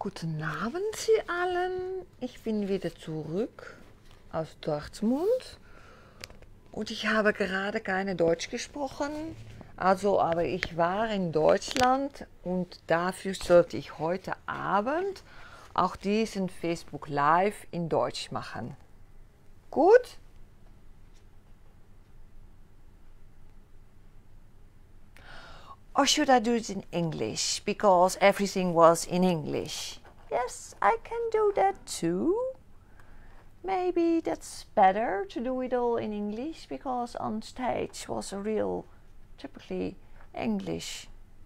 Guten Abend, Sie allen. Ich bin wieder zurück aus Dortmund und ich habe gerade keine Deutsch gesprochen. Aber ich war in Deutschland und dafür sollte ich heute Abend auch diesen Facebook Live in Deutsch machen. Gut? Or should I do it in English because everything was in English? Yes, I can do that too. Maybe that's better to do it all in English because on stage was a real typically English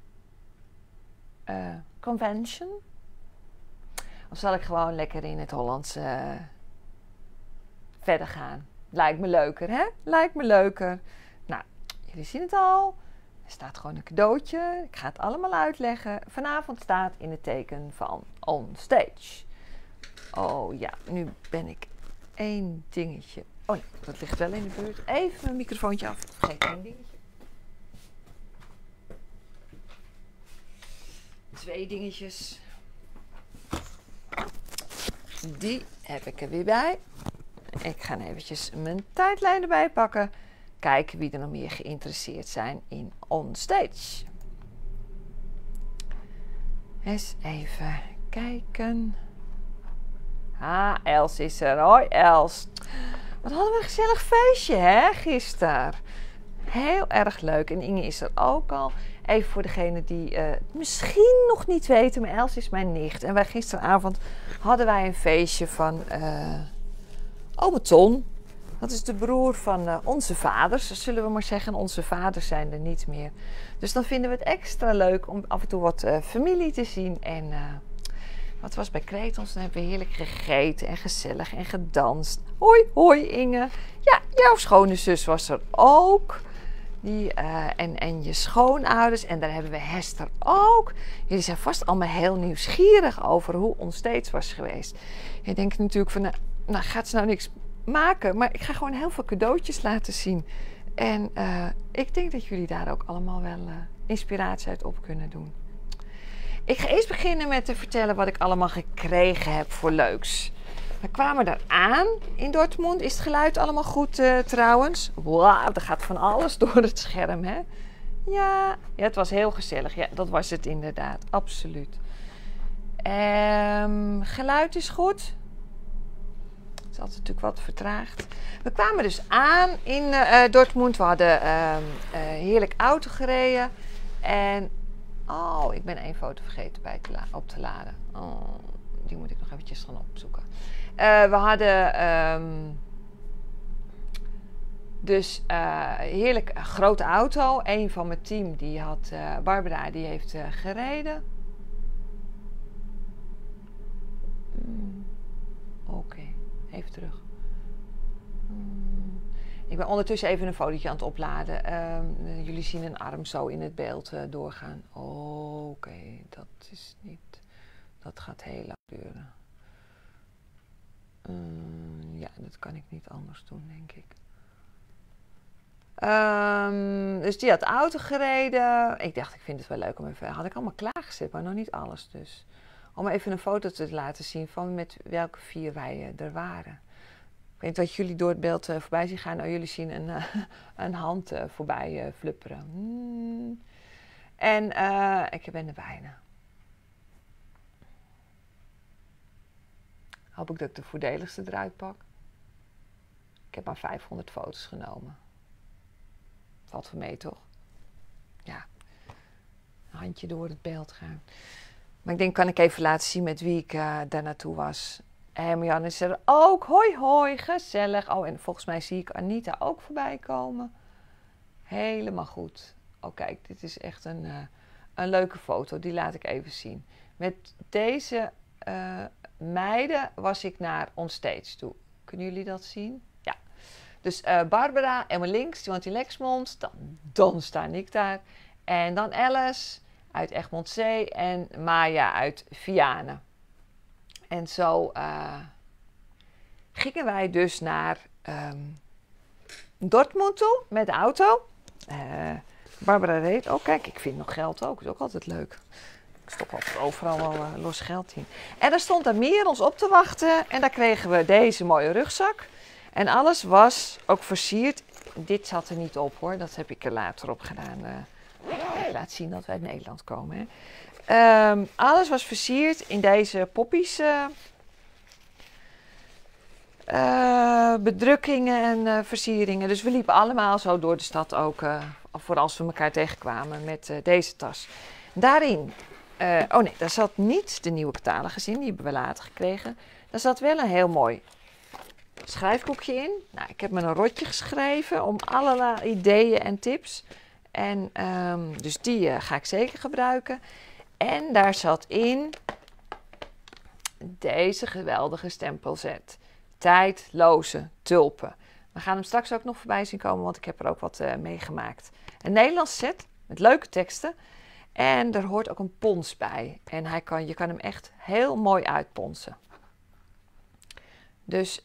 convention. Of zal ik gewoon lekker in het Hollands verder gaan? Lijkt me leuker, hè? Lijkt me leuker. Nou, jullie zien het al. Er staat gewoon een cadeautje. Ik ga het allemaal uitleggen. Vanavond staat in het teken van on stage. Oh ja, nu ben ik één dingetje. Oh nee, dat ligt wel in de buurt. Even mijn microfoontje af. Vergeet één dingetje. Twee dingetjes. Die heb ik er weer bij. Ik ga eventjes mijn tijdlijn erbij pakken. Kijken wie er nog meer geïnteresseerd zijn in on stage. Eens even kijken. Ah, Els is er. Hoi Els. Wat hadden we een gezellig feestje, hè, gisteren. Heel erg leuk. En Inge is er ook al. Even voor degenen die misschien nog niet weten, maar Els is mijn nicht. En wij gisteravond hadden wij een feestje van ome Ton. Dat is de broer van onze vaders, zullen we maar zeggen. Onze vaders zijn er niet meer. Dus dan vinden we het extra leuk om af en toe wat familie te zien. En wat was bij Kretels? Dan hebben we heerlijk gegeten en gezellig en gedanst. Hoi, hoi Inge. Ja, jouw schone zus was er ook. En je schoonouders. En daar hebben we Hester ook. Jullie zijn vast allemaal heel nieuwsgierig over hoe ons steeds was geweest. Je denkt natuurlijk van, nou gaat ze nou niks maken, maar ik ga gewoon heel veel cadeautjes laten zien. En ik denk dat jullie daar ook allemaal wel inspiratie uit op kunnen doen. Ik ga eerst beginnen met te vertellen wat ik allemaal gekregen heb voor leuks. We kwamen daar aan in Dortmund. Is het geluid allemaal goed trouwens? Wauw, er gaat van alles door het scherm, hè? Ja, het was heel gezellig. Ja, dat was het inderdaad. Absoluut. Geluid is goed. Het is altijd natuurlijk wat vertraagd. We kwamen dus aan in Dortmund. We hadden heerlijk auto gereden. En ik ben één foto vergeten op te laden. Oh, die moet ik nog eventjes gaan opzoeken. We hadden heerlijk een grote auto. Een van mijn team, die had Barbara, die heeft gereden. Oké. Even terug. Ik ben ondertussen even een fotootje aan het opladen. Jullie zien een arm zo in het beeld doorgaan. Oké, dat is niet... Dat gaat heel lang duren. Ja, dat kan ik niet anders doen, denk ik. Dus die had de auto gereden. Ik dacht, ik vind het wel leuk om even... Had ik allemaal klaargezet, maar nog niet alles dus. Om even een foto te laten zien van met welke 4 wij er waren. Ik weet niet wat jullie door het beeld voorbij zien gaan. Jullie zien een hand voorbij flupperen. En ik ben er bijna. Hoop ik dat ik de voordeligste eruit pak. Ik heb maar 500 foto's genomen. Valt voor mee, toch? Ja. Een handje door het beeld gaan. Maar ik denk, kan ik even laten zien met wie ik daar naartoe was. En Marjan is er ook. Hoi, hoi, gezellig. Oh, en volgens mij zie ik Anita ook voorbij komen. Helemaal goed. Oh, kijk, dit is echt een leuke foto. Die laat ik even zien. Met deze meiden was ik naar onstage toe. Kunnen jullie dat zien? Ja. Dus Barbara, helemaal links, die woont in Lexmond. Dan sta ik daar. En dan Alice uit Egmond Zee en Maya uit Vianen. En zo gingen wij dus naar Dortmund toe met de auto. Barbara reed. Oh kijk, ik vind nog geld ook. Dat is ook altijd leuk. Ik stop altijd overal wel los geld in. En daar stond Amir ons op te wachten. En daar kregen we deze mooie rugzak. En alles was ook versierd. Dit zat er niet op hoor. Dat heb ik er later op gedaan. Ik laat zien dat we uit Nederland komen. Hè. Alles was versierd in deze poppies. Bedrukkingen en versieringen. Dus we liepen allemaal zo door de stad ook. Voor als we elkaar tegenkwamen met deze tas. Daarin. Oh nee, daar zat niet de nieuwe catalogus in. Die hebben we later gekregen. Daar zat wel een heel mooi schrijfboekje in. Nou, ik heb me een rotje geschreven om allerlei ideeën en tips. En dus die ga ik zeker gebruiken. En daar zat in deze geweldige stempelzet. Tijdloze tulpen. We gaan hem straks ook nog voorbij zien komen, want ik heb er ook wat meegemaakt. Een Nederlands set met leuke teksten. En er hoort ook een pons bij. En je kan hem echt heel mooi uitponsen. Dus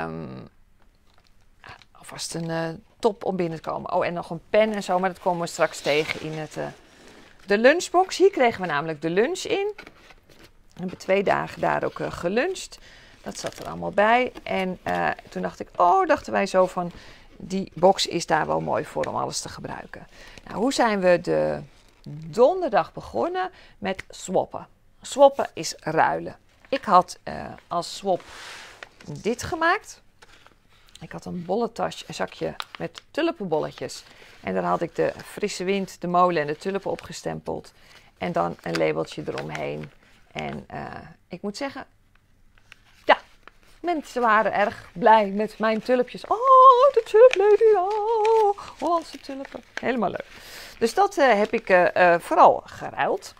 alvast een top om binnen te komen. Oh, en nog een pen en zo, maar dat komen we straks tegen in de lunchbox. Hier kregen we namelijk de lunch in. We hebben 2 dagen daar ook geluncht. Dat zat er allemaal bij. En toen dachten wij zo van, die box is daar wel mooi voor om alles te gebruiken. Nou, hoe zijn we de donderdag begonnen? Met swappen. Swappen is ruilen. Ik had als swap dit gemaakt. Ik had een bolletas, een zakje met tulpenbolletjes. En daar had ik de frisse wind, de molen en de tulpen opgestempeld. En dan een labeltje eromheen. En ik moet zeggen, ja, mensen waren erg blij met mijn tulpjes. Oh, de tuliplady, oh, Hollandse tulpen. Helemaal leuk. Dus dat heb ik vooral geruild.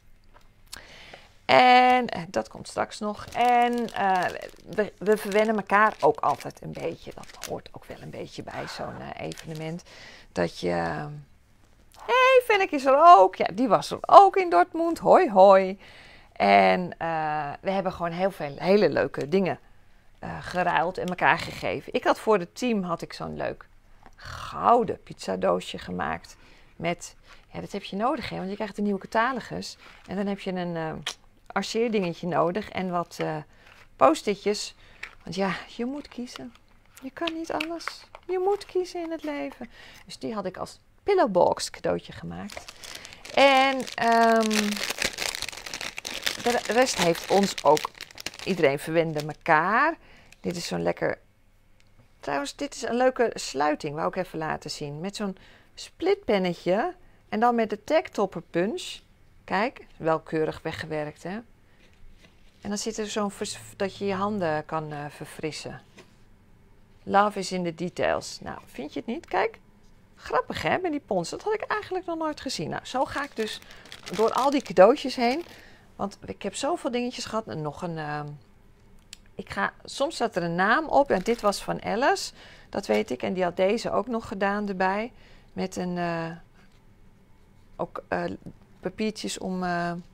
En dat komt straks nog. En we verwennen elkaar ook altijd een beetje. Dat hoort ook wel een beetje bij zo'n evenement. Dat je... Hey, Fennec is er ook. Ja, die was er ook in Dortmund. Hoi, hoi. En we hebben gewoon heel veel hele leuke dingen geruild en elkaar gegeven. Ik had voor het team zo'n leuk gouden pizzadoosje gemaakt. Met, ja, dat heb je nodig, hè, want je krijgt een nieuwe catalogus. En dan heb je een arceerdingetje nodig en wat post-itjes. Want ja, je moet kiezen. Je kan niet alles. Je moet kiezen in het leven. Dus die had ik als pillowbox cadeautje gemaakt. En de rest heeft ons ook, iedereen verwende elkaar. Dit is zo'n lekker, trouwens dit is een leuke sluiting, wou ik even laten zien. Met zo'n splitpennetje en dan met de tagtopper punch. Kijk, wel keurig weggewerkt, hè. En dan zit er zo'n, dat je je handen kan verfrissen. Love is in the details. Nou, vind je het niet? Kijk, grappig hè, met die pons. Dat had ik eigenlijk nog nooit gezien. Nou, zo ga ik dus door al die cadeautjes heen. Want ik heb zoveel dingetjes gehad. En nog een... soms staat er een naam op. En dit was van Alice. Dat weet ik. En die had deze ook nog gedaan erbij. Met een... papiertjes om...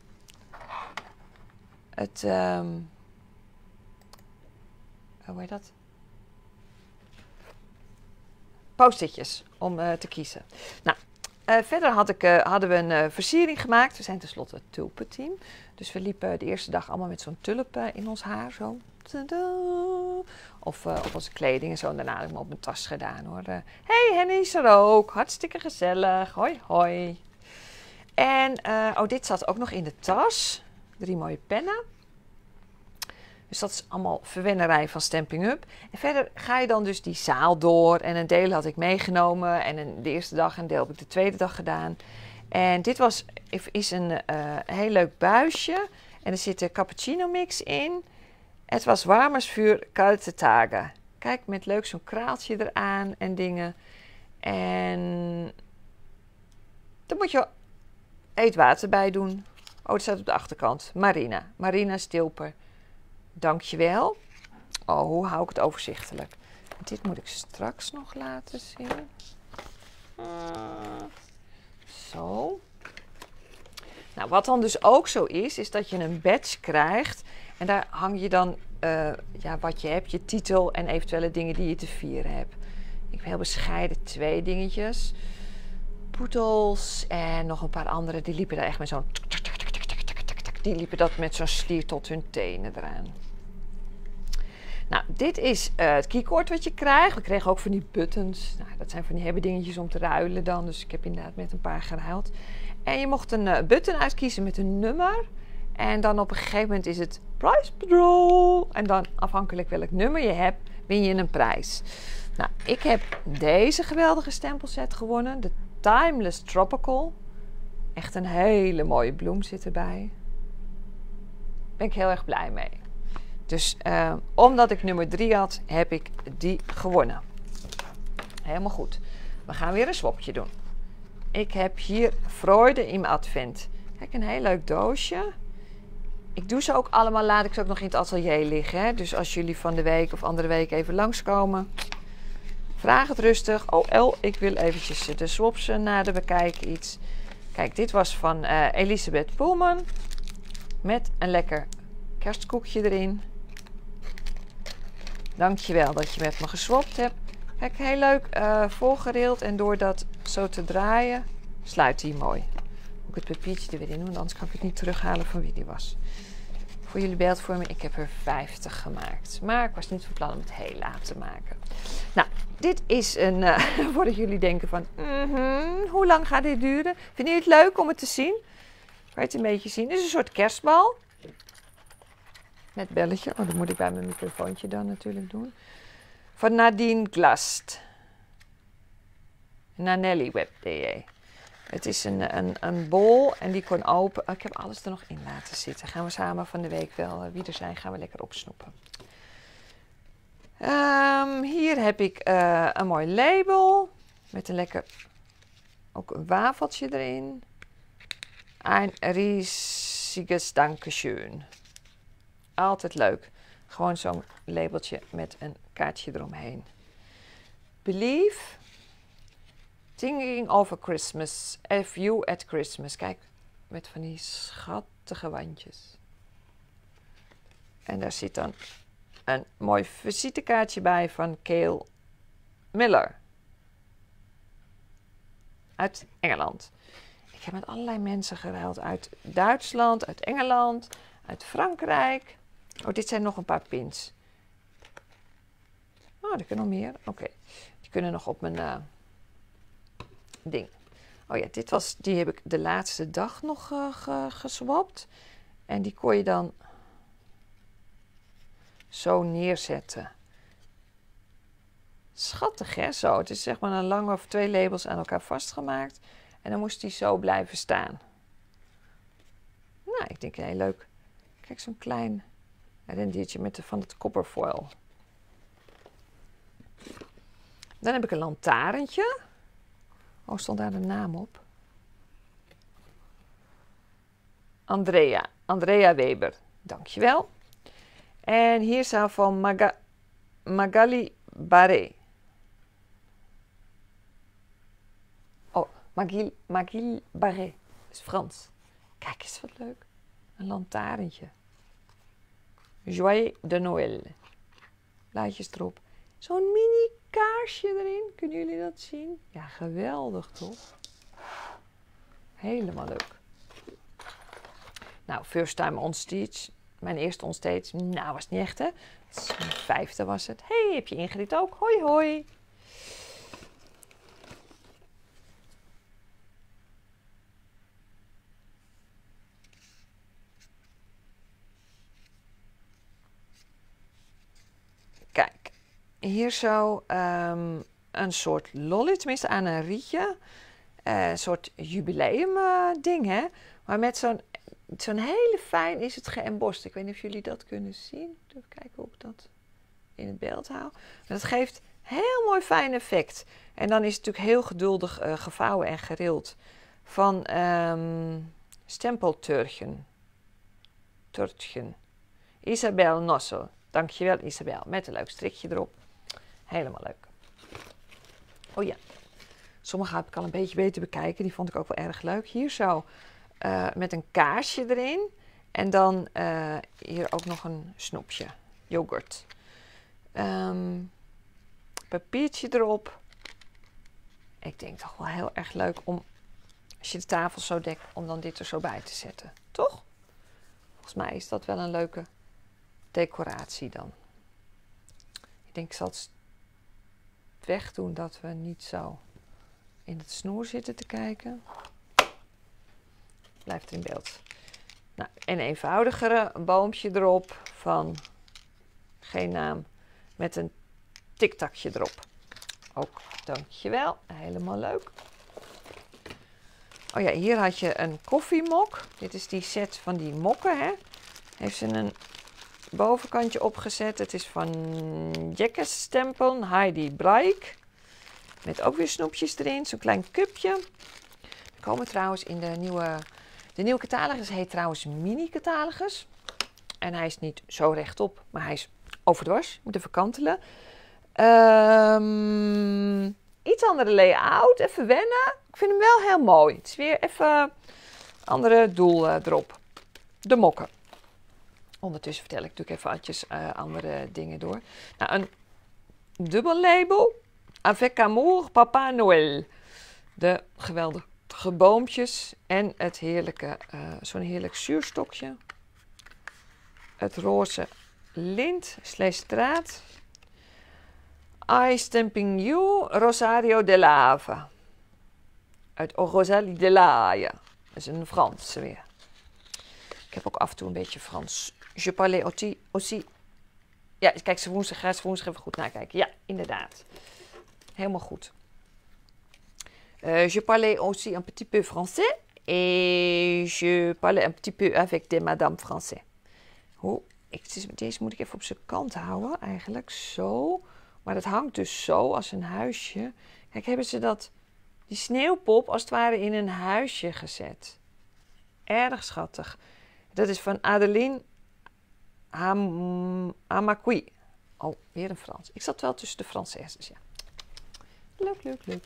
hoe heet dat? Post-itjes om te kiezen. Nou, verder hadden we een versiering gemaakt. We zijn tenslotte het tulpenteam. Dus we liepen de eerste dag allemaal met zo'n tulp in ons haar. Zo. Of op onze kleding en zo. En daarna heb ik me op mijn tas gedaan hoor. Hey, Henny is er ook. Hartstikke gezellig. Hoi, hoi. En dit zat ook nog in de tas. 3 mooie pennen. Dus dat is allemaal verwennerij van Stamping Up. En verder ga je dan dus die zaal door. En een deel had ik meegenomen. En de eerste dag en een deel heb ik de tweede dag gedaan. En dit is een heel leuk buisje. En er zit een cappuccino mix in. Het was warmersvuur kalte tagen. Kijk, met leuk zo'n kraaltje eraan en dingen. En dan moet je eetwater bij doen. Oh, het staat op de achterkant. Marina. Marina Stilper. Dankjewel. Oh, hoe hou ik het overzichtelijk? Dit moet ik straks nog laten zien. Zo. Nou, wat dan dus ook zo is dat je een badge krijgt. En daar hang je dan wat je hebt, je titel en eventuele dingen die je te vieren hebt. Ik heb heel bescheiden 2 dingetjes. Poedels en nog een paar andere. Die liepen daar echt met zo'n die liepen dat met zo'n slier tot hun tenen eraan. Nou, dit is het keycord wat je krijgt. We kregen ook van die buttons. Nou, dat zijn van die hebbedingetjes om te ruilen dan. Dus ik heb inderdaad met een paar geruild. En je mocht een button uitkiezen met een nummer. En dan op een gegeven moment is het Prize Patrol. En dan afhankelijk welk nummer je hebt, win je een prijs. Nou, ik heb deze geweldige stempelset gewonnen. De Timeless Tropical. Echt een hele mooie bloem zit erbij. Daar ben ik heel erg blij mee. Dus omdat ik nummer 3 had, heb ik die gewonnen. Helemaal goed. We gaan weer een swapje doen. Ik heb hier Freude im Advent. Kijk, een heel leuk doosje. Ik doe ze ook allemaal, laat ik ze ook nog in het atelier liggen. Hè? Dus als jullie van de week of andere week even langskomen, vraag het rustig. Oh El, ik wil eventjes de swaps nader bekijken iets. Kijk, dit was van Elisabeth Poelman. Met een lekker kerstkoekje erin. Dankjewel dat je met me geswapt hebt. Kijk, heel leuk voorgereeld. En door dat zo te draaien, sluit die mooi. Moet ik het papiertje er weer in doen, want anders kan ik het niet terughalen van wie die was. Voor jullie beeldvorming, ik heb er 50 gemaakt. Maar ik was niet van plan om het heel laat te maken. Nou, dit is een... voordat jullie denken van... hoe lang gaat dit duren? Vinden jullie het leuk om het te zien? Kan je het een beetje zien? Dit is een soort kerstbal. Met belletje. Oh, dat moet ik bij mijn microfoontje dan natuurlijk doen. Van Nadine Glast. Nanellyweb.de. Het is een bol en die kon open. Oh, ik heb alles er nog in laten zitten. Gaan we samen van de week wel, wie er zijn, gaan we lekker opsnoepen. Hier heb ik een mooi label. Met een lekker, ook een wafeltje erin. Ein riesiges Dankeschön. Altijd leuk. Gewoon zo'n labeltje met een kaartje eromheen. Believe. Thinking over Christmas. A view at Christmas. Kijk, met van die schattige wandjes. En daar zit dan een mooi visitekaartje bij van Cale Miller. Uit Engeland. Ik heb met allerlei mensen geruild. Uit Duitsland, uit Engeland, uit Frankrijk. Oh, dit zijn nog een paar pins. Oh, er kunnen nog meer. Oké. Die kunnen nog op mijn ding. Oh ja, die heb ik de laatste dag nog geswapt. En die kon je dan zo neerzetten. Schattig, hè? Zo. Het is zeg maar een lange of 2 labels aan elkaar vastgemaakt. En dan moest die zo blijven staan. Nou, ik denk heel leuk. Kijk, zo'n klein rendiertje van het copperfoil. Dan heb ik een lantaarntje. Oh, stond daar de naam op? Andrea Weber. Dankjewel. En hier staat van Magali Barré. Oh, Magali Barré. Dat is Frans. Kijk eens wat leuk. Een lantaarntje. Joyeux de Noël. Blaadjes erop. Zo'n mini kaarsje erin. Kunnen jullie dat zien? Ja, geweldig toch? Helemaal leuk. Nou, first time on stage. Mijn eerste on stage. Nou, was niet echt hè. Mijn 5e was het. Hey, heb je Ingrid ook? Hoi hoi. Kijk, hier zo een soort lolly, tenminste aan een rietje. Een soort jubileum ding, hè. Maar met zo'n hele fijn is het geëmbost. Ik weet niet of jullie dat kunnen zien. Even kijken of ik dat in het beeld hou. Maar dat geeft heel mooi fijn effect. En dan is het natuurlijk heel geduldig gevouwen en gerild. Van stempelturtjen. Isabel Nossel. Dankjewel Isabel. Met een leuk strikje erop. Helemaal leuk. Oh ja. Sommige heb ik al een beetje beter bekijken. Die vond ik ook wel erg leuk. Hier zo met een kaarsje erin. En dan hier ook nog een snoepje. Yoghurt. Papiertje erop. Ik denk toch wel heel erg leuk om, als je de tafel zo dekt, om dan dit er zo bij te zetten. Toch? Volgens mij is dat wel een leuke decoratie dan. Ik denk ik zal het wegdoen dat we niet zo in het snoer zitten te kijken. Blijft in beeld. Nou, een eenvoudigere, een boompje erop van geen naam met een tiktakje erop. Ook dankjewel, helemaal leuk. Oh ja, hier had je een koffiemok. Dit is die set van die mokken, hè. Heeft ze een bovenkantje opgezet. Het is van Jekkes Stempel, Heidi Breik. Met ook weer snoepjes erin, zo'n klein cupje. We komen trouwens in de nieuwe catalogus, heet trouwens mini-catalogus. En hij is niet zo rechtop, maar hij is overdwars. Je moet even kantelen. Iets andere layout, even wennen. Ik vind hem wel heel mooi. Het is weer even andere doel erop. De mokken. Ondertussen vertel ik natuurlijk even andere dingen door. Nou, een dubbel label. Avec amour, Papa Noël. De geweldige boompjes en het heerlijke, zo'n heerlijk zuurstokje. Het roze lint / draad. I Stamping You, Rosario de Lava. Uit Rosalie de Laye. Dat is een Franse weer. Ik heb ook af en toe een beetje Frans. Je parlais aussi. Ja, kijk, ga ze woensdag even goed nakijken. Ja, inderdaad. Helemaal goed. Je parlais aussi un petit peu français. Et je parlais un petit peu avec des madame français. Deze moet ik even op zijn kant houden, eigenlijk. Zo. Maar dat hangt dus zo als een huisje. Kijk, hebben ze die sneeuwpop als het ware in een huisje gezet. Erg schattig. Dat is van Adeline Hamacui. Oh, weer een Frans. Ik zat wel tussen de Françaises, ja. Leuk, leuk, leuk.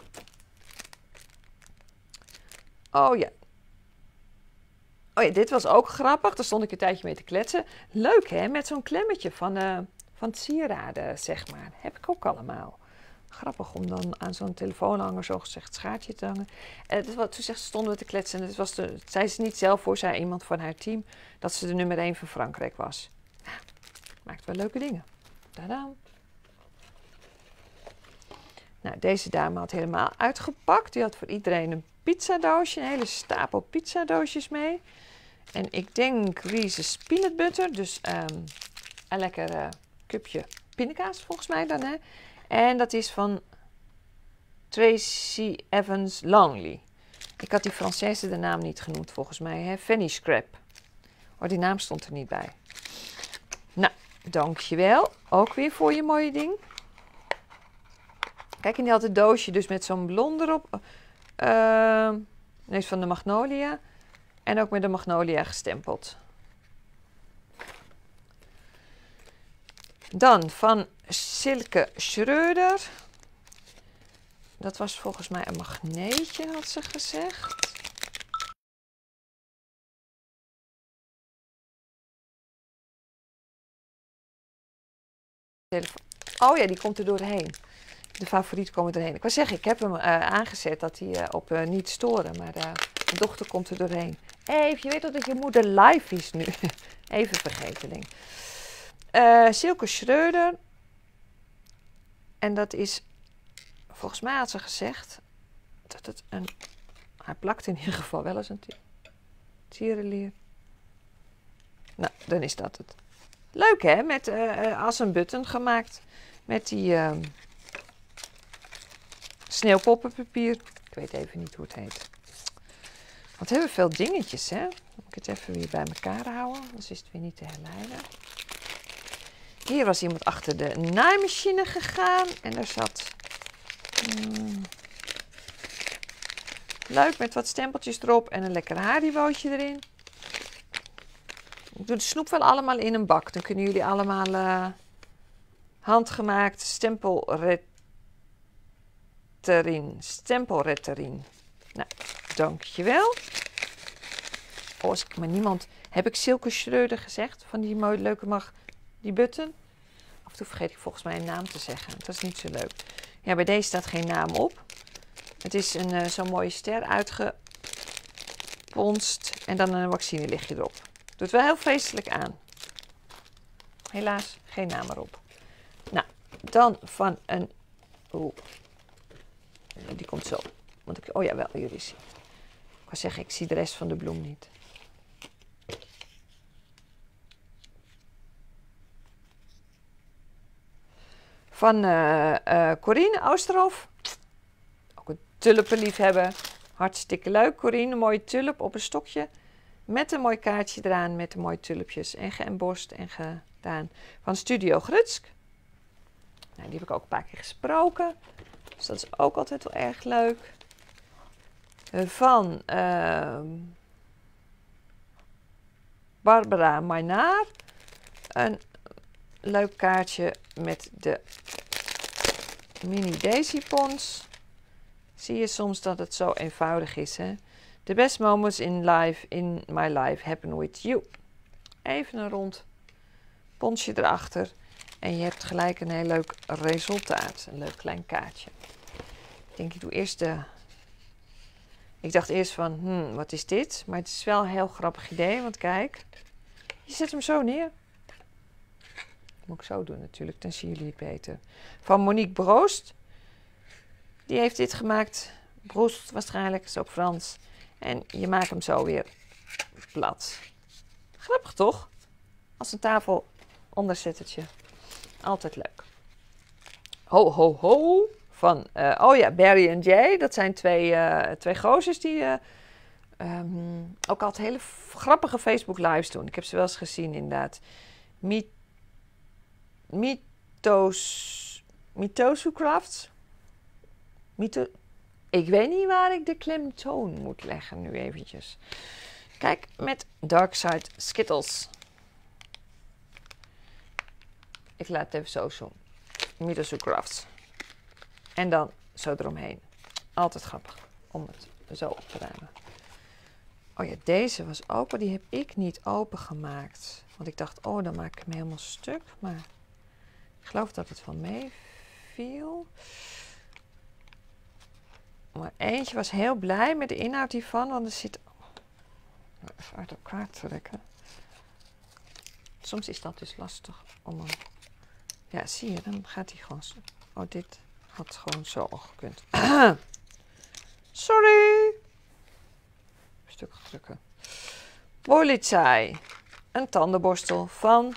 Oh ja. Oh ja, dit was ook grappig. Daar stond ik een tijdje mee te kletsen. Leuk hè, met zo'n klemmetje van sieraden, zeg maar. Heb ik ook allemaal. Grappig om dan aan zo'n telefoonhanger zo gezegd schaartje te hangen. Toen stonden we te kletsen. En het zei ze niet zelf voor, zei iemand van haar team, dat ze de nummer 1 van Frankrijk was. Nou, maakt wel leuke dingen. Tadaa. Nou, deze dame had helemaal uitgepakt. Die had voor iedereen een pizzadoosje, een hele stapel pizzadoosjes mee. En ik denk Reese's peanut butter, dus een lekker cupje pindakaas volgens mij dan, hè. En dat is van Tracy Evans Longley. Ik had die Française de naam niet genoemd volgens mij, hè. Fanny Scrap. Oh, die naam stond er niet bij. Nou, dankjewel. Ook weer voor je mooie ding. Kijk, en die had het doosje dus met zo'n blond erop. Deze van de Magnolia. En ook met de Magnolia gestempeld. Dan van Silke Schreuder. Dat was volgens mij een magneetje, had ze gezegd. Oh ja, die komt er doorheen. De favorieten komen erheen. Ik wou zeggen, ik heb hem aangezet dat hij op niet storen. Maar mijn dochter komt er doorheen. Even, je weet toch dat je moeder live is nu. Even vergeten, denk ik. Silke Schreuder. En dat is, volgens mij had ze gezegd, dat het hij plakt in ieder geval wel eens een tierenlier. Nou, dan is dat het. Leuk hè, met als een button gemaakt. Met die sneeuwpoppenpapier. Ik weet even niet hoe het heet. Want we hebben veel dingetjes, hè. Moet ik het even weer bij elkaar houden, anders is het weer niet te herleiden. Hier was iemand achter de naaimachine gegaan en daar zat leuk met wat stempeltjes erop en een lekker Haribootje erin. Ik doe de snoep wel allemaal in een bak. Dan kunnen jullie allemaal handgemaakt stempelretterin. Nou, dankjewel. Oh, als ik maar niemand... Heb ik Silke Schreuder gezegd? Van die mooie leuke die button? Af en toe vergeet ik volgens mij een naam te zeggen. Dat is niet zo leuk. Ja, bij deze staat geen naam op. Het is zo'n mooie ster uitgeponst. En dan een vaccinelichtje erop. Doet wel heel feestelijk aan. Helaas geen naam erop. Nou, dan van een... Oeh. Die komt zo. Want ik, oh ja, wel, hier is hij. Ik wou zeggen, ik zie de rest van de bloem niet. Van Corine Oosterhof. Ook een tulpenliefhebber. Hartstikke leuk, Corine. Een mooie tulp op een stokje. Met een mooi kaartje eraan. Met de mooie tulpjes. En geëmbost en gedaan. Van Studio Grutsk. Nou, die heb ik ook een paar keer gesproken. Dus dat is ook altijd wel erg leuk. Van Barbara Maynaar. Een leuk kaartje met de mini Daisy Pons. Zie je soms dat het zo eenvoudig is, hè? The best moments in my life happen with you. Even een rond ponsje erachter. En je hebt gelijk een heel leuk resultaat. Een leuk klein kaartje. Ik denk, ik doe eerst de... Ik dacht eerst van, wat is dit? Maar het is wel een heel grappig idee, want kijk. Je zet hem zo neer. Moet ik zo doen natuurlijk, dan zien jullie het beter. Van Monique Broost. Die heeft dit gemaakt. Broost waarschijnlijk, is ook Frans. En je maakt hem zo weer plat. Grappig toch? Als een tafel onderzettertje. Altijd leuk. Ho, ho, ho. Van, oh ja, Barry en Jay. Dat zijn twee gozers die ook altijd hele grappige Facebook lives doen. Ik heb ze wel eens gezien inderdaad. Mitosu Crafts. Ik weet niet waar ik de klemtoon moet leggen nu eventjes. Kijk, met Darkside Skittles. Ik laat het even zo. Mitosu Crafts. En dan zo eromheen. Altijd grappig om het zo op te ruimen. Oh ja, deze was open. Die heb ik niet opengemaakt. Want ik dacht, oh, dan maak ik hem helemaal stuk. Maar ik geloof dat het van meeviel. Maar eentje was heel blij met de inhoud hiervan. Want er zit... Even uit elkaar trekken. Soms is dat dus lastig om hem... Ja, zie je, dan gaat hij gewoon... Oh, dit had gewoon zo al gekund. Sorry! Stuk drukken. Polizei. Een tandenborstel van...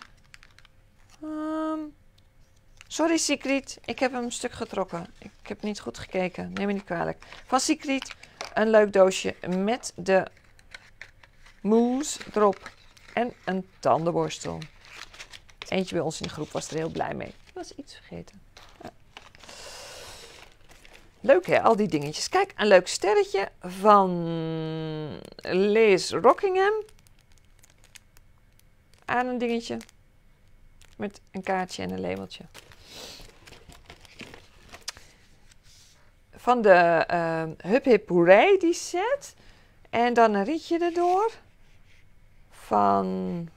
sorry Sigrid, ik heb hem een stuk getrokken. Ik heb niet goed gekeken, neem me niet kwalijk. Van Sigrid, een leuk doosje met de mousse erop. En een tandenborstel. Eentje bij ons in de groep was er heel blij mee. Ik was iets vergeten. Ja. Leuk hè, al die dingetjes. Kijk, een leuk sterretje van Liz Rockingham. Aan een dingetje. Met een kaartje en een labeltje. Van de Hup Hip Hooray die set. En dan een rietje erdoor. Van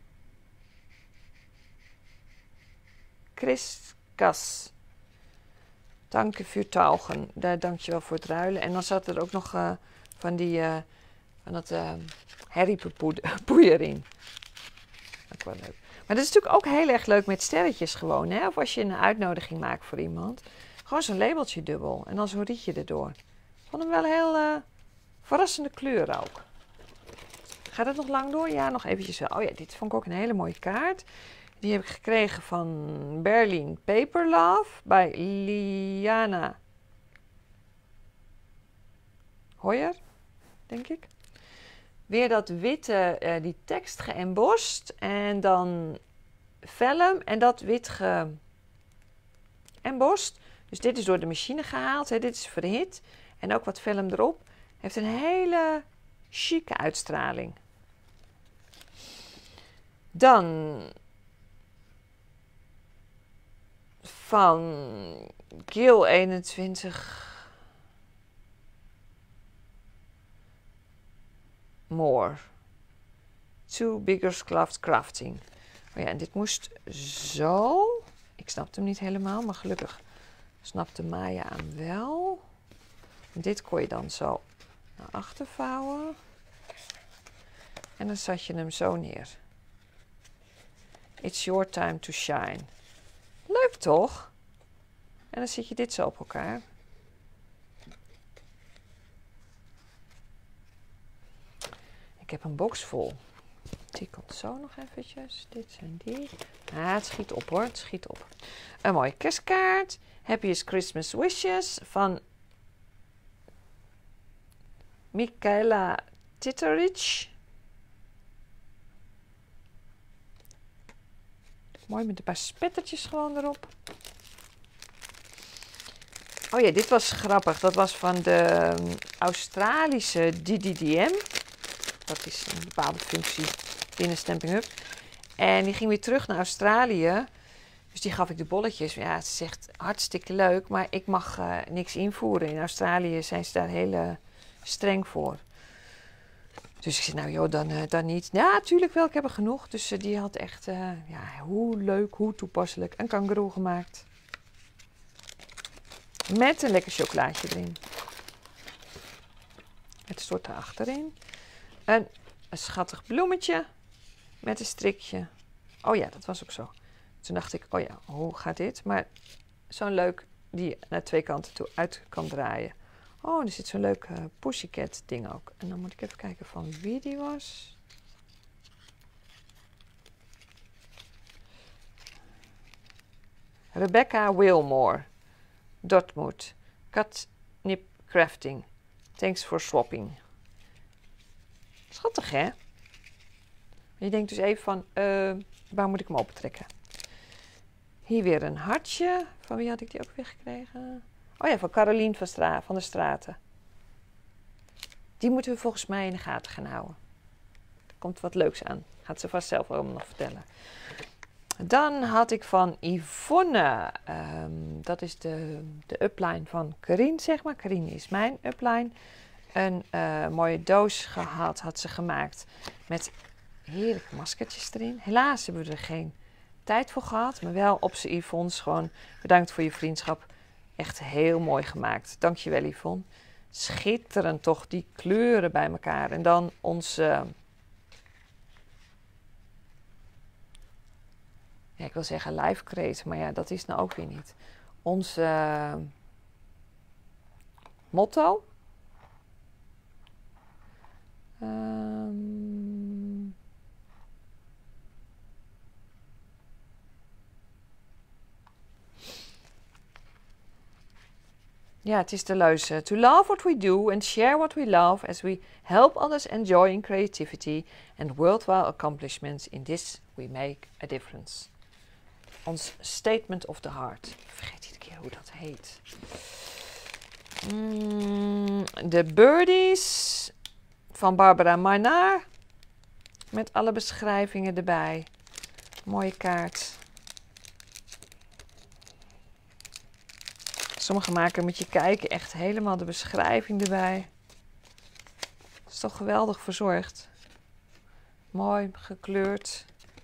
Chris Kas. Dank voor taugen. Daar dank je wel voor het ruilen. En dan zat er ook nog van dat herriepoeier in. Ook wel leuk. Maar dat is natuurlijk ook heel erg leuk met sterretjes gewoon. Hè? Of als je een uitnodiging maakt voor iemand. Gewoon zo'n labeltje dubbel. En dan zo'n rietje erdoor. Ik vond hem wel heel verrassende kleur ook. Gaat het nog lang door? Ja, nog eventjes wel. Oh ja, dit vond ik ook een hele mooie kaart. Die heb ik gekregen van Berlin Paper Love bij Liana Hoyer, denk ik. Weer dat witte, die tekst geëmbost en dan vellum en dat wit geëmbost. Dus dit is door de machine gehaald, hè. Dit is verhit en ook wat vellum erop. Heeft een hele chique uitstraling. Dan van Gil 21 More. Two Bigger Crafting. Oh ja, en dit moest zo. Ik snapte hem niet helemaal, maar gelukkig snapte Maya hem wel. En dit kon je dan zo naar achter vouwen. En dan zat je hem zo neer. It's your time to shine. Leuk toch? En dan zet je dit zo op elkaar. Ik heb een box vol. Die komt zo nog eventjes. Dit zijn die. Ah, het schiet op hoor, het schiet op. Een mooie kerstkaart. Happiest Christmas Wishes van Michaela Titterich. Mooi met een paar spettertjes gewoon erop. Oh ja, dit was grappig. Dat was van de Australische DDDM. Dat is een bepaalde functie binnen Stampin' Up. En die ging weer terug naar Australië. Dus die gaf ik de bolletjes. Ja, het is echt hartstikke leuk. Maar ik mag niks invoeren. In Australië zijn ze daar heel streng voor. Dus ik zei, nou joh, dan niet. Ja, natuurlijk wel, ik heb er genoeg. Dus die had echt, ja, hoe leuk, hoe toepasselijk. Een kangoeroe gemaakt. Met een lekker chocolaatje erin. Het stort er achterin. Een schattig bloemetje. Met een strikje. Oh ja, dat was ook zo. Toen dacht ik, oh ja, hoe gaat dit? Maar zo'n leuk die je naar twee kanten toe uit kan draaien. Oh, er zit zo'n leuk pussycat ding ook. En dan moet ik even kijken van wie die was. Rebecca Wilmore. Dartmouth. Catnip Crafting. Thanks for swapping. Schattig, hè? Je denkt dus even van, waar moet ik hem opentrekken? Hier weer een hartje. Van wie had ik die ook weer gekregen? Oh ja, van Carolien van der Straten. Die moeten we volgens mij in de gaten gaan houden. Er komt wat leuks aan. Gaat ze vast zelf ook nog vertellen. Dan had ik van Yvonne. Dat is de upline van Karine, zeg maar. Karine is mijn upline. Een mooie doos gehad, had ze gemaakt. Met heerlijke maskertjes erin. Helaas hebben we er geen tijd voor gehad. Maar wel op z'n Yvonne's. Gewoon bedankt voor je vriendschap. Echt heel mooi gemaakt. Dankjewel Yvonne. Schitterend toch, die kleuren bij elkaar. En dan onze... ja, ik wil zeggen live create, maar ja, dat is nou ook weer niet. Onze motto. Ja, het is de leus. To love what we do and share what we love as we help others enjoy in creativity and worthwhile accomplishments. In this we make a difference. Ons statement of the heart. Ik vergeet iedere keer hoe dat heet. De Birdies van Barbara Maynard. Met alle beschrijvingen erbij. Mooie kaart. Sommige maken moet je kijken, echt helemaal de beschrijving erbij. Het is toch geweldig verzorgd. Mooi gekleurd.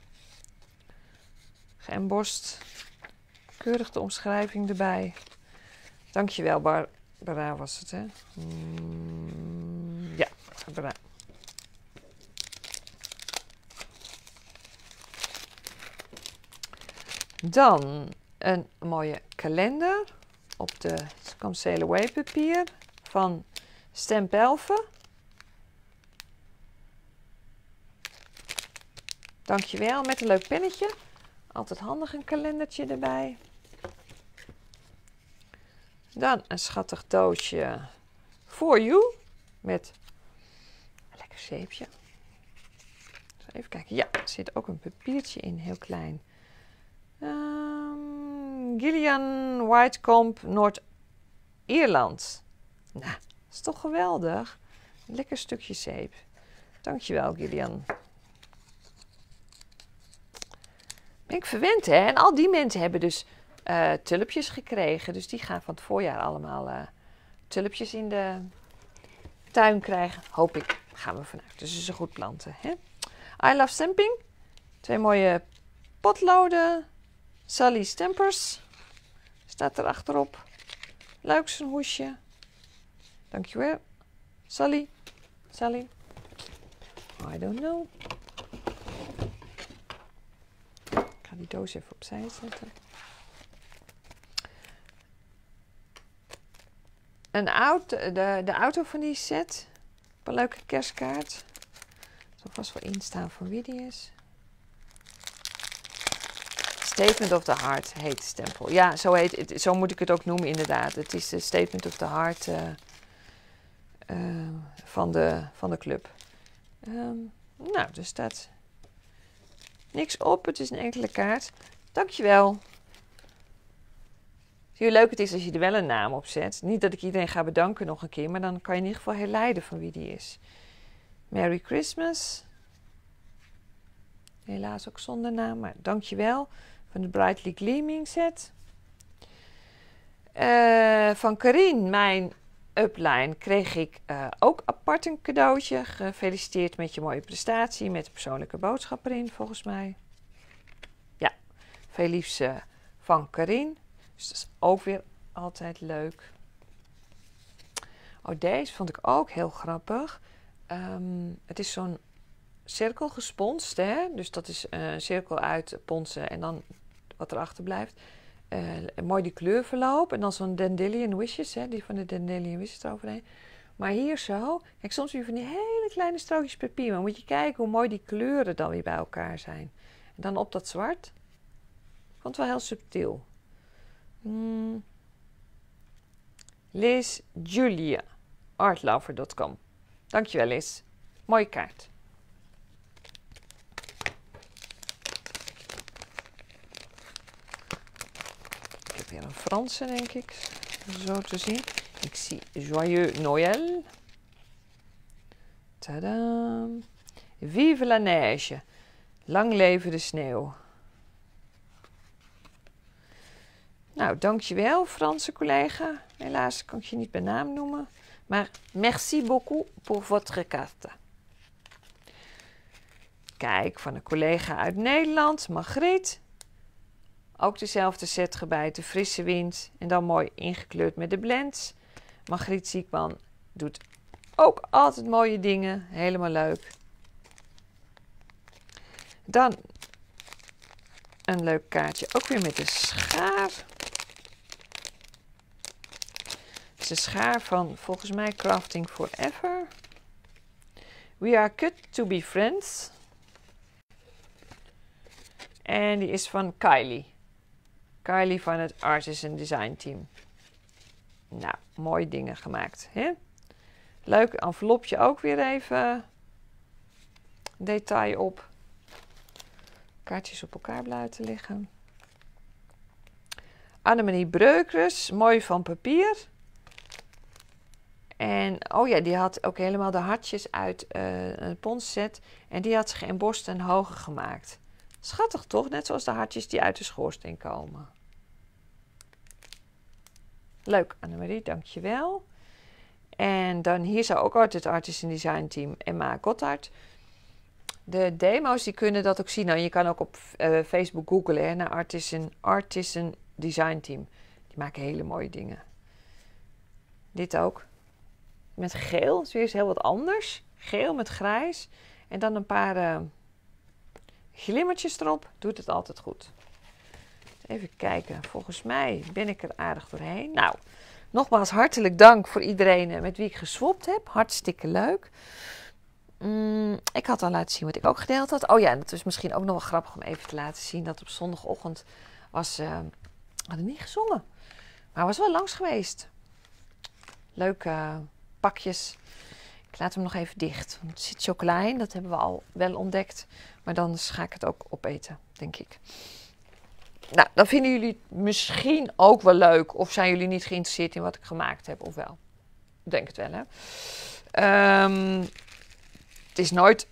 Geëmbost. Keurig de omschrijving erbij. Dankjewel Barbara was het, hè? Ja, Barbara. Dan een mooie kalender. Op de Sail Away papier van Stampelven. Dankjewel, met een leuk pennetje. Altijd handig een kalendertje erbij. Dan een schattig doosje For You. Met een lekker zeepje. Even kijken. Ja, er zit ook een papiertje in, heel klein. Gillian Whitecomb, Noord-Ierland. Nou, dat is toch geweldig. Een lekker stukje zeep. Dankjewel, Gillian. Ben ik verwend, hè? En al die mensen hebben dus tulpjes gekregen. Dus die gaan van het voorjaar allemaal tulpjes in de tuin krijgen. Hoop ik. Gaan we vanuit. Dus ze goed planten, hè? I Love Stamping. 2 mooie potloden. Sally Stampers. Staat er achterop. Leuk zo'n hoesje. Dankjewel. Sally. I don't know. Ik ga die doos even opzij zetten. De auto van die set. Op een leuke kerstkaart. Er zal vast wel instaan van wie die is. Statement of the Heart heet de stempel. Ja, zo moet ik het ook noemen inderdaad. Het is de Statement of the Heart van de club. Nou, er staat niks op. Het is een enkele kaart. Dankjewel. Zie je hoe leuk het is als je er wel een naam op zet. Niet dat ik iedereen ga bedanken nog een keer, maar dan kan je in ieder geval herleiden van wie die is. Merry Christmas. Helaas ook zonder naam, maar dankjewel. Van de Brightly Gleaming set. Van Karin, mijn upline, kreeg ik ook apart een cadeautje. Gefeliciteerd met je mooie prestatie. Met een persoonlijke boodschap erin, volgens mij. Ja, veel liefs van Karin. Dus dat is ook weer altijd leuk. Oh, deze vond ik ook heel grappig. Het is zo'n cirkel gesponst, hè? Dus dat is een cirkel uit ponsen en dan wat erachter blijft. Mooi die kleurverloop en dan zo'n Dandelion Wishes, hè? Die van de Dandelion Wishes eroverheen. Maar hier zo, kijk, soms weer van die hele kleine strookjes papier. Maar moet je kijken hoe mooi die kleuren dan weer bij elkaar zijn. En dan op dat zwart. Ik vond het wel heel subtiel. Liz Julia, artlover.com. Dankjewel Liz. Mooie kaart. Ik heb weer een Franse, denk ik. Zo te zien. Ik zie Joyeux Noël. Tadaa. Vive la neige. Lang leven de sneeuw. Nou, dankjewel Franse collega. Helaas kan ik je niet bij naam noemen. Maar merci beaucoup pour votre carte. Kijk, van een collega uit Nederland, Margriet. Ook dezelfde set gebijt, de frisse wind. En dan mooi ingekleurd met de blends. Margriet Ziekman doet ook altijd mooie dingen. Helemaal leuk. Dan een leuk kaartje, ook weer met de schaar. Het is de schaar van, volgens mij, Crafting Forever. We are cut to be friends. En die is van Kylie. Kylie van het Artisan Design Team. Nou, mooie dingen gemaakt, hè? Leuk envelopje ook weer even. Detail op. Kaartjes op elkaar blijven liggen. Annemarie Breukers, mooi van papier. En, oh ja, die had ook helemaal de hartjes uit een ponsset. En die had ze geëmbost en hoger gemaakt. Schattig toch? Net zoals de hartjes die uit de schoorsteen komen. Leuk, Annemarie, dankjewel. En dan hier zou ook altijd het Artisan Design Team Emma Goddard. De demo's die kunnen dat ook zien. Nou, je kan ook op Facebook googlen hè, naar Artisan Design Team. Die maken hele mooie dingen. Dit ook. Met geel. Het is weer eens heel wat anders. Geel met grijs. En dan een paar glimmertjes erop. Doet het altijd goed. Even kijken. Volgens mij ben ik er aardig doorheen. Nou, nogmaals hartelijk dank voor iedereen met wie ik geswapt heb. Hartstikke leuk. Ik had al laten zien wat ik ook gedeeld had. Oh ja, en het is misschien ook nog wel grappig om even te laten zien dat op zondagochtend hadden niet gezongen. Maar was wel langs geweest. Leuke pakjes. Ik laat hem nog even dicht. Want er zit chocola in, dat hebben we al wel ontdekt. Maar dan ga ik het ook opeten, denk ik. Nou, dan vinden jullie het misschien ook wel leuk. Of zijn jullie niet geïnteresseerd in wat ik gemaakt heb, of wel? Ik denk het wel, hè. Het is nooit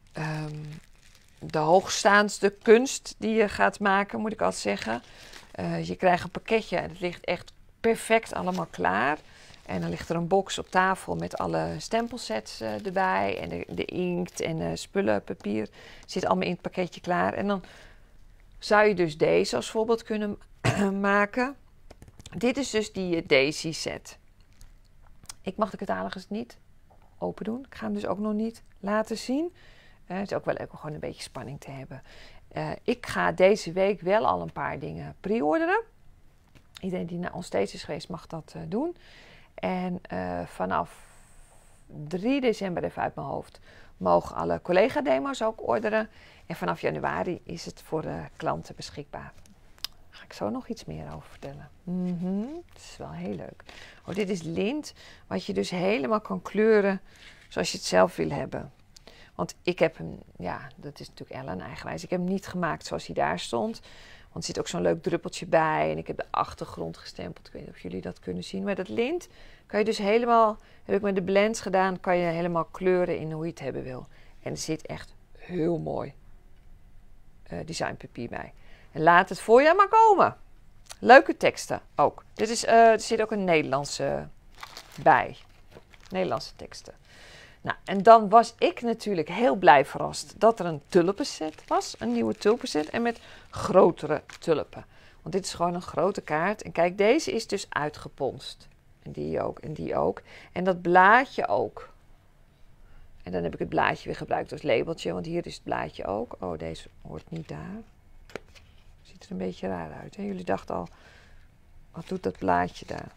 de hoogstaandste kunst die je gaat maken, moet ik altijd zeggen. Je krijgt een pakketje en het ligt echt perfect allemaal klaar. En dan ligt er een box op tafel met alle stempelsets erbij. En de inkt en spullen, papier. Zit allemaal in het pakketje klaar. En dan zou je dus deze als voorbeeld kunnen maken. Dit is dus die Daisy set. Ik mag de catalogus niet open doen. Ik ga hem dus ook nog niet laten zien. Het is ook wel leuk om gewoon een beetje spanning te hebben. Ik ga deze week wel al een paar dingen pre-orderen. Iedereen die naar ons steeds is geweest mag dat doen. En vanaf 3 december, even uit mijn hoofd, mogen alle collega-demo's ook orderen. En vanaf januari is het voor de klanten beschikbaar. Daar ga ik zo nog iets meer over vertellen. Dat is wel heel leuk. Oh, dit is lint, wat je dus helemaal kan kleuren zoals je het zelf wil hebben. Want ik heb hem, ja, dat is natuurlijk Ellen eigenwijs. Ik heb hem niet gemaakt zoals hij daar stond. Want er zit ook zo'n leuk druppeltje bij. En ik heb de achtergrond gestempeld. Ik weet niet of jullie dat kunnen zien. Maar dat lint kan je dus helemaal, heb ik met de blends gedaan, kan je helemaal kleuren in hoe je het hebben wil. En er zit echt heel mooi designpapier bij. En laat het voorjaar maar komen. Leuke teksten ook. Er zit ook een Nederlandse bij. Nederlandse teksten. Nou, en dan was ik natuurlijk heel blij verrast dat er een tulpenset was. Een nieuwe tulpenset en met grotere tulpen. Want dit is gewoon een grote kaart. En kijk, deze is dus uitgeponst. En die ook, en die ook. En dat blaadje ook. En dan heb ik het blaadje weer gebruikt als labeltje. Want hier is het blaadje ook. Oh, deze hoort niet daar. Ziet er een beetje raar uit. Hè? Jullie dachten al, wat doet dat blaadje daar?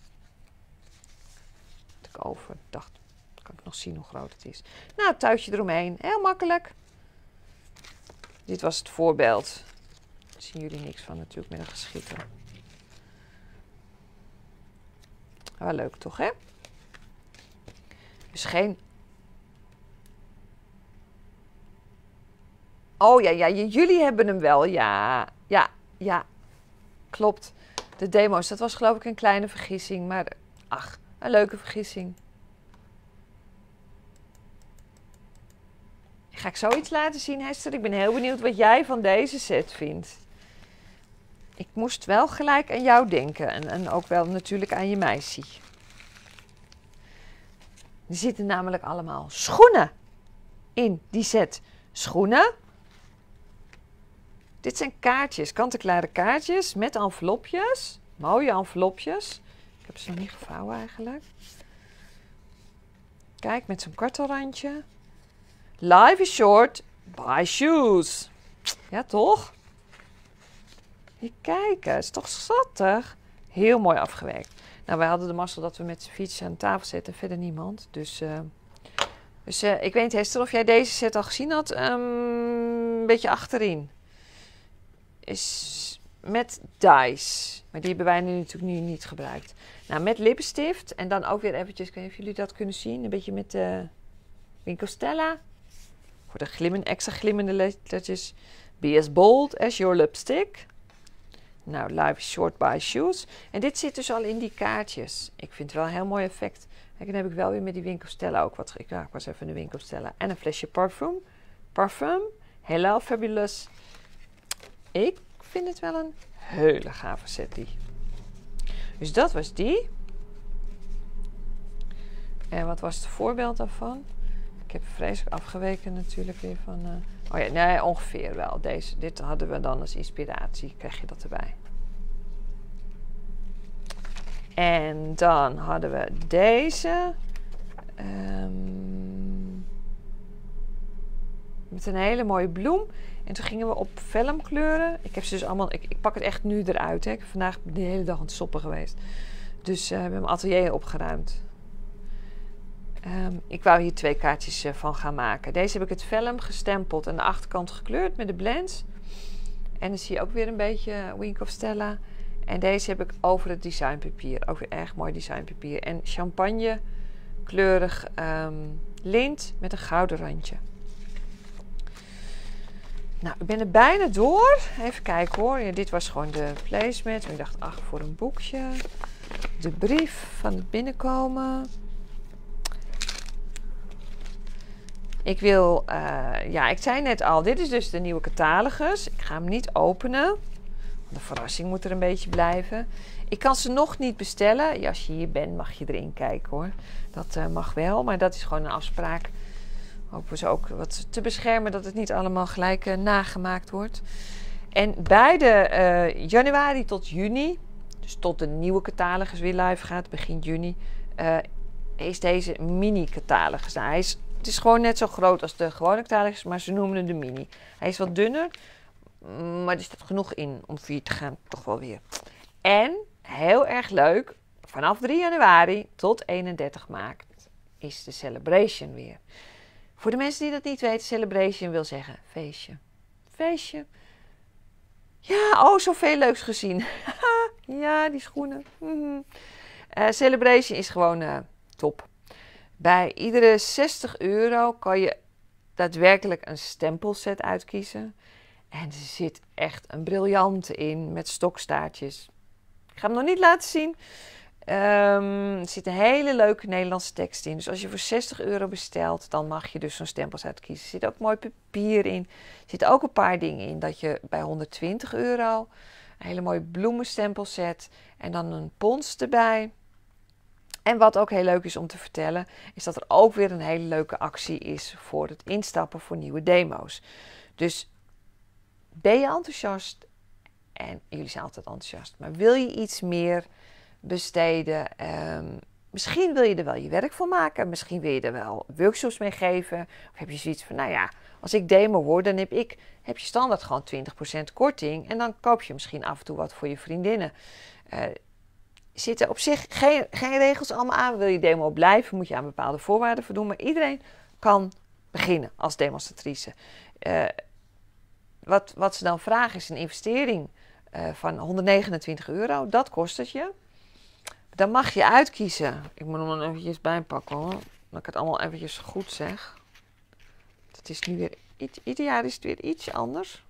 Dat ik over dacht. Kan ik nog zien hoe groot het is. Nou, het touwtje eromheen. Heel makkelijk. Dit was het voorbeeld. Daar zien jullie niks van natuurlijk met een geschitter. Wel leuk toch, hè? Dus geen... Oh ja, jullie hebben hem wel. Ja. Klopt. De demo's, dat was geloof ik een kleine vergissing. Maar ach, een leuke vergissing. Ga ik zoiets laten zien, Hester? Ik ben heel benieuwd wat jij van deze set vindt. Ik moest wel gelijk aan jou denken. En ook wel natuurlijk aan je meisje. Er zitten namelijk allemaal schoenen in die set. Schoenen. Dit zijn kaartjes, kant-en-klare kaartjes met envelopjes. Mooie envelopjes. Ik heb ze nog niet gevouwen eigenlijk. Kijk, met zo'n kartelrandje. Life is short, buy shoes. Ja, toch? Hier, kijk, het is toch schattig? Heel mooi afgewerkt. Nou, wij hadden de mazzel dat we met z'n fiets aan tafel zitten en verder niemand. Dus ik weet niet, Hester, of jij deze set al gezien had. Een beetje achterin. Is met dice. Maar die hebben wij nu natuurlijk niet gebruikt. Nou, met lippenstift. En dan ook weer eventjes, ik weet niet of jullie dat kunnen zien. Een beetje met Winkel Stella. Voor de extra glimmende lettertjes. Be as bold as your lipstick. Nou, life is short, buy shoes. En dit zit dus al in die kaartjes. Ik vind het wel een heel mooi effect. Kijk, dan heb ik wel weer met die Winkel Stella ook wat. Ik was even in de Winkel Stella. En een flesje parfum. Hello Fabulous. Ik vind het wel een hele gave set die. Dus dat was die. En wat was het voorbeeld daarvan? Ik heb vreselijk afgeweken natuurlijk weer van... oh ja, nee, ongeveer wel. Dit hadden we dan als inspiratie. Krijg je dat erbij. En dan hadden we deze. Met een hele mooie bloem. En toen gingen we op velmkleuren. Ik heb ze dus allemaal... Ik pak het echt nu eruit. Hè. Ik ben vandaag de hele dag aan het soppen geweest. Dus we hebben mijn atelier opgeruimd. Ik wou hier 2 kaartjes van gaan maken. Deze heb ik het velm gestempeld en de achterkant gekleurd met de blends. En dan zie je ook weer een beetje Winkel Stella. En deze heb ik over het designpapier. Ook weer erg mooi designpapier. En champagne kleurig lint met een gouden randje. Nou, ik ben er bijna door. Even kijken hoor. Ja, dit was gewoon de placement. Ik dacht, ach, voor een boekje. De brief van het binnenkomen. Ik wil, ik zei net al, dit is dus de nieuwe catalogus. Ik ga hem niet openen. De verrassing moet er een beetje blijven. Ik kan ze nog niet bestellen. Ja, als je hier bent mag je erin kijken hoor. Dat mag wel, maar dat is gewoon een afspraak. Hopen ze ook wat te beschermen dat het niet allemaal gelijk nagemaakt wordt. En bij de januari tot juni, dus tot de nieuwe catalogus weer live gaat, begin juni, is deze mini-catalogus. Nou, hij is Het is gewoon net zo groot als de gewone catalogus, maar ze noemen het de mini. Hij is wat dunner, maar er staat genoeg in om 4 te gaan, toch wel weer. En, heel erg leuk, vanaf 3 januari tot 31 maart is de Celebration weer. Voor de mensen die dat niet weten, Celebration wil zeggen feestje. Feestje. Ja, oh, zoveel leuks gezien. Ja, die schoenen. Celebration is gewoon top. Bij iedere €60 kan je daadwerkelijk een stempelset uitkiezen. En er zit echt een briljante in met stokstaartjes. Ik ga hem nog niet laten zien. Er zit een hele leuke Nederlandse tekst in. Dus als je voor €60 bestelt, dan mag je dus zo'n stempels uitkiezen. Er zit ook mooi papier in. Er zitten ook een paar dingen in. Dat je bij €120 een hele mooie bloemenstempelset en dan een pons erbij. En wat ook heel leuk is om te vertellen, is dat er ook weer een hele leuke actie is voor het instappen voor nieuwe demo's. Dus ben je enthousiast? En jullie zijn altijd enthousiast. Maar wil je iets meer besteden? Misschien wil je er wel je werk van maken. Misschien wil je er wel workshops mee geven. Of heb je zoiets van, nou ja, als ik demo word, dan heb je standaard gewoon 20% korting. En dan koop je misschien af en toe wat voor je vriendinnen. Zitten op zich geen regels allemaal aan. Wil je demo blijven, moet je aan bepaalde voorwaarden voldoen. Maar iedereen kan beginnen als demonstratrice. Wat ze dan vragen is een investering van €129. Dat kost het je. Dan mag je uitkiezen. Ik moet hem nog eventjes bijpakken hoor. Dat ik het allemaal eventjes goed zeg. Het is nu weer ieder jaar is het weer iets anders.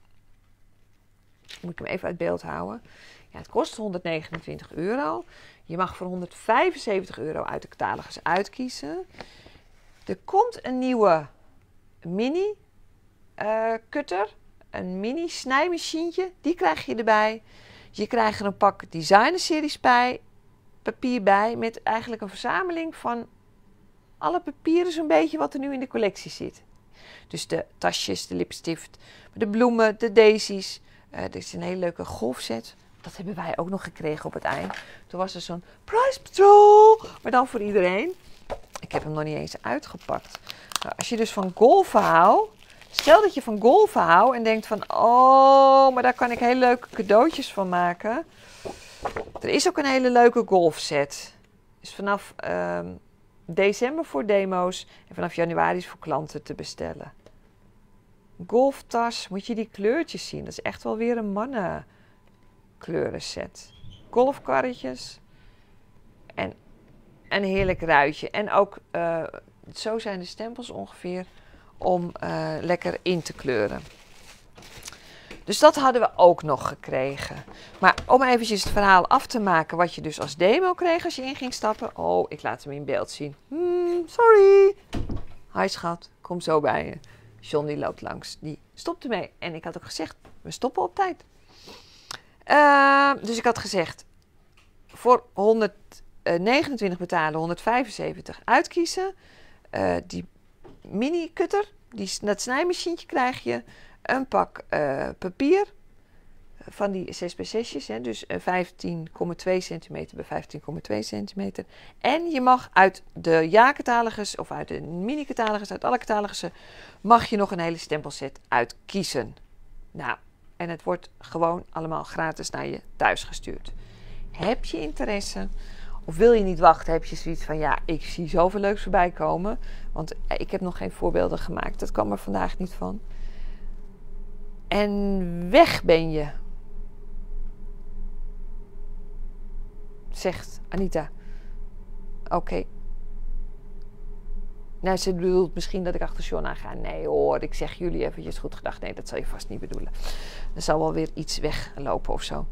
Moet ik hem even uit beeld houden. Ja, het kost €129. Je mag voor €175 uit de catalogus uitkiezen. Er komt een nieuwe mini cutter. Een mini snijmachientje. Die krijg je erbij. Je krijgt er een pak designerseries bij. Papier bij. Met eigenlijk een verzameling van alle papieren zo'n beetje wat er nu in de collectie zit. Dus de tasjes, de lipstift, de bloemen, de daisies. Er is een hele leuke golfset. Dat hebben wij ook nog gekregen op het eind. Toen was er zo'n Price Patrol. Maar dan voor iedereen. Ik heb hem nog niet eens uitgepakt. Nou, als je dus van golfen houdt. Stel dat je van golfen houdt en denkt van... Oh, maar daar kan ik hele leuke cadeautjes van maken. Er is ook een hele leuke golfset. Dus vanaf december voor demo's. En vanaf januari is voor klanten te bestellen. Golftas, moet je die kleurtjes zien. Dat is echt wel weer een mannenkleurenset. Golfkarretjes. En een heerlijk ruitje. En ook, zo zijn de stempels ongeveer, om lekker in te kleuren. Dus dat hadden we ook nog gekregen. Maar om eventjes het verhaal af te maken wat je dus als demo kreeg als je in ging stappen. Oh, ik laat hem in beeld zien. Sorry. Hi schat, kom zo bij je. John die loopt langs, die stopt ermee. En ik had ook gezegd, we stoppen op tijd. Dus ik had gezegd, voor 129 betalen, 175 uitkiezen. Die mini cutter, dat snijmachientje krijg je. Een pak papier van die 6x6'jes, dus 15,2 centimeter bij 15,2 centimeter. En je mag uit de jaarcatalogus of uit de mini-catalogus, uit alle catalogussen, mag je nog een hele stempelset uitkiezen. Nou, en het wordt gewoon allemaal gratis naar je thuis gestuurd. Heb je interesse? Of wil je niet wachten? Heb je zoiets van, ja, ik zie zoveel leuks voorbij komen. Want ik heb nog geen voorbeelden gemaakt. Dat kwam er vandaag niet van. En weg ben je. Zegt Anita. Oké. Nou, ze bedoelt misschien dat ik achter John aan ga. Nee hoor, ik zeg jullie eventjes goed gedacht. Nee, dat zal je vast niet bedoelen. Er zal wel weer iets weglopen of zo.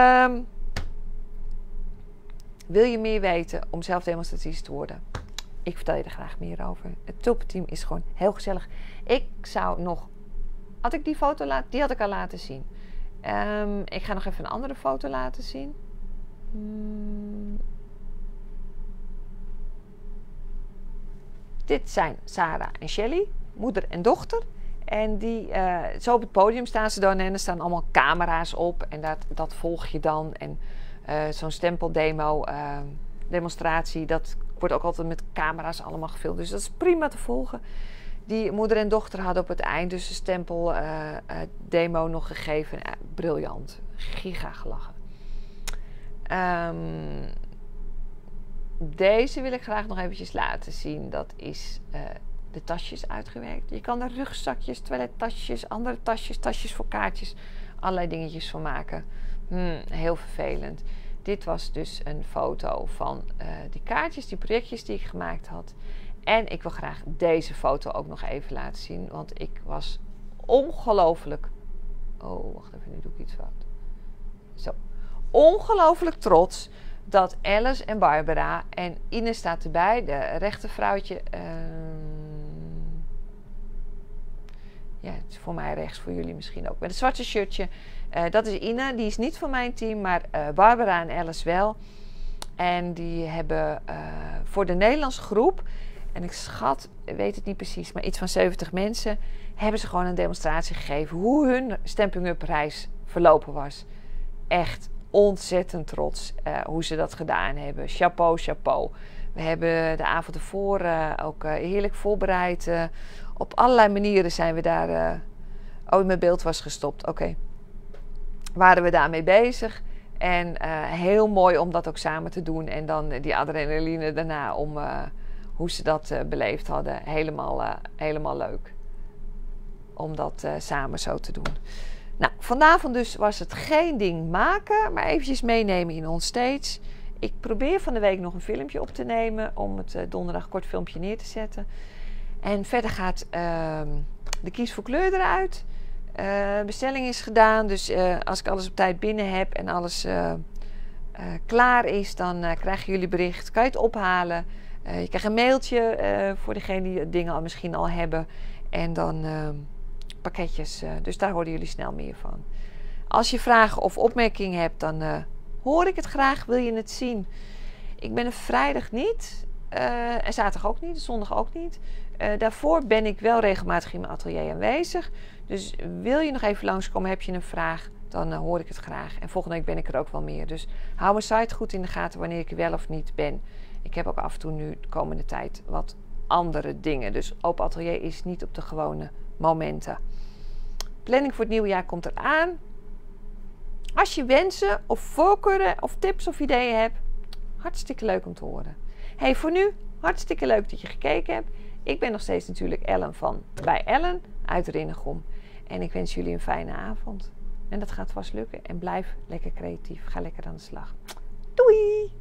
Wil je meer weten om zelf demonstratrice te worden? Ik vertel je er graag meer over. Het tulpenteam is gewoon heel gezellig. Ik zou nog... Had ik die foto die had ik al laten zien. Ik ga nog even een andere foto laten zien. Dit zijn Sarah en Shelly, moeder en dochter. En die, zo op het podium staan ze dan en er staan allemaal camera's op. En dat volg je dan. En zo'n stempeldemo, demonstratie, dat word ook altijd met camera's allemaal gefilmd. Dus dat is prima te volgen. Die moeder en dochter hadden op het eind dus een stempel demo nog gegeven. Briljant. Giga gelachen. Deze wil ik graag nog eventjes laten zien. Dat is de tasjes uitgewerkt. Je kan er rugzakjes, toilettasjes, andere tasjes, tasjes voor kaartjes, allerlei dingetjes van maken. Heel vervelend. Dit was dus een foto van die kaartjes, die projectjes die ik gemaakt had. En ik wil graag deze foto ook nog even laten zien. Want ik was ongelooflijk... Oh, wacht even, nu doe ik iets fout. Zo. Ongelooflijk trots dat Alice en Barbara... En Ine staat erbij, de rechtervrouwtje... ja, het is voor mij rechts, voor jullie misschien ook. Met een zwarte shirtje. Dat is Ine, die is niet van mijn team, maar Barbara en Alice wel. En die hebben voor de Nederlandse groep... En ik schat, weet het niet precies, maar iets van 70 mensen... hebben ze gewoon een demonstratie gegeven hoe hun Stampin' Up reis verlopen was. Echt ontzettend trots hoe ze dat gedaan hebben. Chapeau, chapeau. We hebben de avond ervoor ook heerlijk voorbereid. Op allerlei manieren zijn we daar... mijn beeld was gestopt, oké. Waren we daarmee bezig. En heel mooi om dat ook samen te doen. En dan die adrenaline daarna om... hoe ze dat beleefd hadden. Helemaal leuk. Om dat samen zo te doen. Nou, vanavond dus was het geen ding maken. Maar eventjes meenemen in onstage. Ik probeer van de week nog een filmpje op te nemen. Om het donderdag kort filmpje neer te zetten. En verder gaat de Kies voor Kleur eruit. Bestelling is gedaan. Dus als ik alles op tijd binnen heb. En alles klaar is. Dan krijgen jullie bericht. Kan je het ophalen. Je krijgt een mailtje voor degene die dingen misschien al hebben. En dan pakketjes. Dus daar horen jullie snel meer van. Als je vragen of opmerkingen hebt, dan hoor ik het graag. Wil je het zien? Ik ben er vrijdag niet. En zaterdag ook niet. Zondag ook niet. Daarvoor ben ik wel regelmatig in mijn atelier aanwezig. Dus wil je nog even langskomen, heb je een vraag, dan hoor ik het graag. En volgende week ben ik er ook wel meer. Dus hou mijn site goed in de gaten wanneer ik er wel of niet ben. Ik heb ook af en toe nu de komende tijd wat andere dingen. Dus open atelier is niet op de gewone momenten. Planning voor het nieuwe jaar komt eraan. Als je wensen of voorkeuren of tips of ideeën hebt, hartstikke leuk om te horen. Hey, voor nu, hartstikke leuk dat je gekeken hebt. Ik ben nog steeds natuurlijk Ellen van Bij Ellen uit Rinnegom. En ik wens jullie een fijne avond. En dat gaat vast lukken. En blijf lekker creatief. Ga lekker aan de slag. Doei!